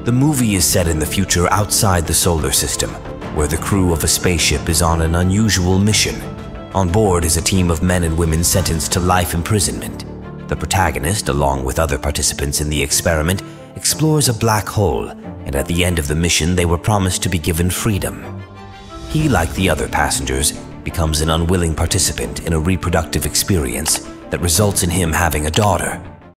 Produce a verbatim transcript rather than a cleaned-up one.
The movie is set in the future outside the solar system, where the crew of a spaceship is on an unusual mission. On board is a team of men and women sentenced to life imprisonment. The protagonist, along with other participants in the experiment, explores a black hole, and at the end of the mission they were promised to be given freedom. He, like the other passengers, becomes an unwilling participant in a reproductive experience that results in him having a daughter.